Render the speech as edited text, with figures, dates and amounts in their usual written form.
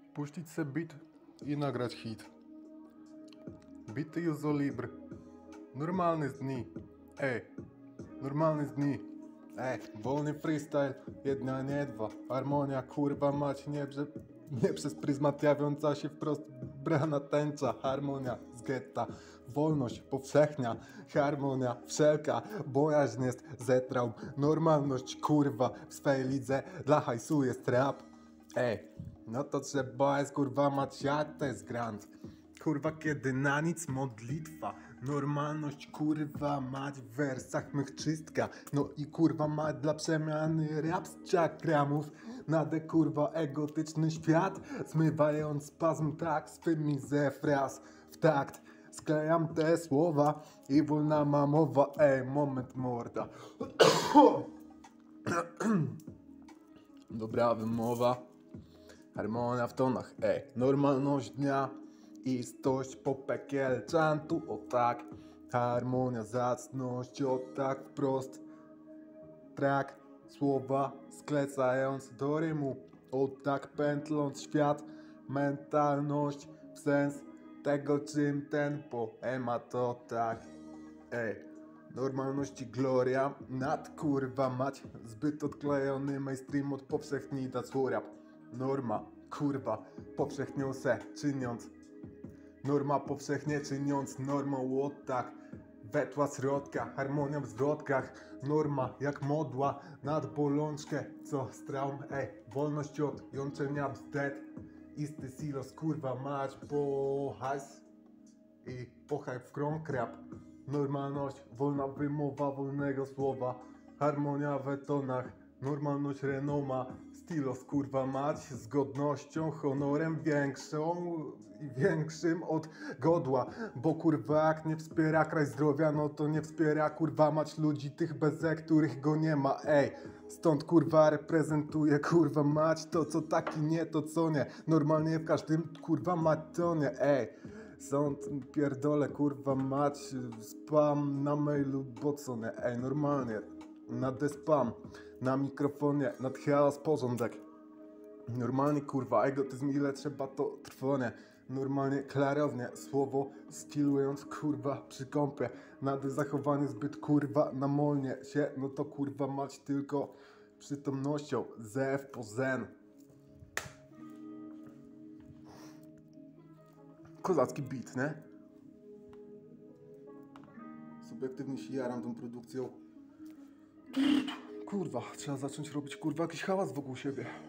puścić se beat i nagrać hit. Bity już zo libre. Normalny z dni. Normalny z dni. Wolny freestyle, jedna nie dwa. Harmonia, kurwa mać, nie przez pryzmat jawiąca się wprost brana tęcza. Harmonia z getta, wolność powszechnia. Harmonia wszelka, bojaźń jest ze traum. Normalność, kurwa, w swej lidze dla hajsu jest rap. No to trzeba jest, kurwa mać, siać, to jest grant. Kurwa, kiedy na nic modlitwa. Normalność, kurwa mać, w wersach mych czystka. No i kurwa mać dla przemiany rap z czakramów. Nade kurwa egotyczny świat, zmywając spazm tak swymi ze fraz w takt. Sklejam te słowa i wolna ma mowa. Moment morda. Dobra wymowa. Harmonia w tonach, normalność dnia. Istość po pekiel czantu, o tak. Harmonia, zacność, o tak wprost. Track, słowa sklecając do rymu, o tak pętląc świat. Mentalność w sens tego, czym ten poema to tak. Normalności gloria nad kurwa mać. Zbyt odklejony mainstream od powszechni da rap. Norma, kurwa, powszechnią se czyniąc. Norma powszechnie czyniąc normą od tak. Wetła środka, harmonia w zwrotkach. Norma jak modła nad bolączkę, co z traum, wolność od jączenia bzdet. Isty silos, kurwa mać, po hajs i pochaj w krąg rap. Normalność, wolna wymowa wolnego słowa. Harmonia w tonach, normalność renoma. Stylos, kurwa mać, z godnością, honorem większym od godła. Bo kurwa jak nie wspiera kraj zdrowia, no to nie wspiera kurwa mać ludzi tych bez których go nie ma. Stąd kurwa reprezentuje kurwa mać to co taki nie, to co nie. Normalnie w każdym kurwa mać tonie. Sąd pierdolę kurwa mać, spam na mailu, bo co nie. Normalnie nad spam, na mikrofonie, nad chaos porządek. Normalnie kurwa egotyzm, ile trzeba to trwonie. Normalnie klarownie, słowo stylując kurwa przy kąpie. Nad zachowanie zbyt kurwa namolnie się, no to kurwa mać tylko przytomnością, zew po zen. Kozacki beat, nie? Subiektywnie się jaram tą produkcją. Kurwa, trzeba zacząć robić kurwa jakiś hałas wokół siebie.